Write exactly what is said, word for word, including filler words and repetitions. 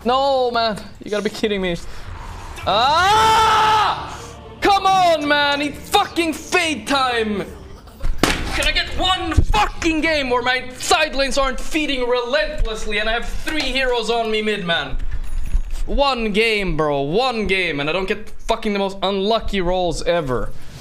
No, man. You gotta be kidding me. Ah! Come on, man. It's fucking fade time. Can I get one fucking game where my side lanes aren't feeding relentlessly and I have three heroes on me mid, man? One game, bro. One game. And I don't get fucking the most unlucky rolls ever.